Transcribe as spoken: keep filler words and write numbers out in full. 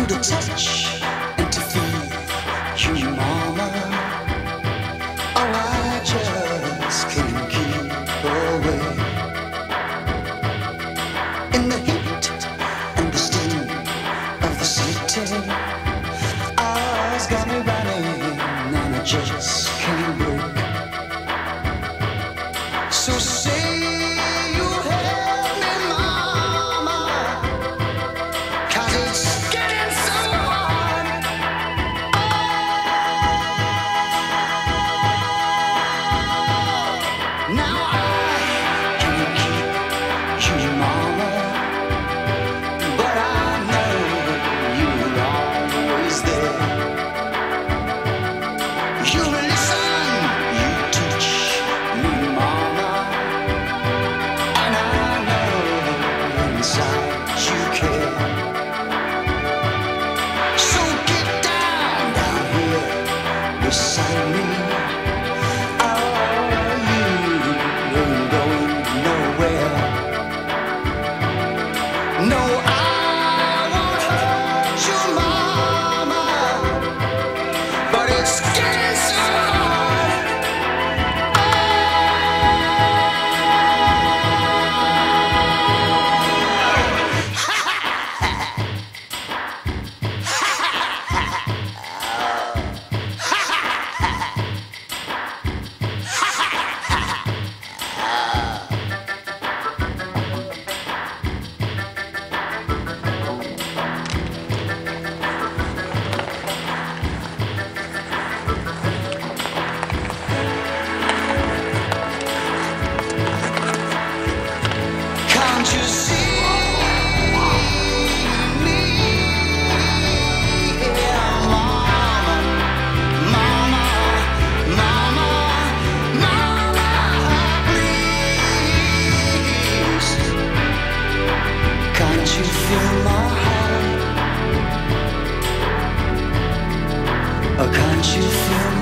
feel the touch and to feel you, mama. Oh, I just can't keep away. In the heat and the steam of the city, eyes got me running and I just can't break. So say you help me, mama, 'cause it's getting so hard. Oh, now I can't keep you, mama, but I know you're always there. You listen, you teach me, mama, and I know inside you care. So get down, down here beside me. Oh, you ain't going nowhere. No, I won't hurt you, mama, but it's getting so hard. Can't you see me? Yeah, mama, mama, mama, mama, please. Can't you feel my heart? Or can't you feel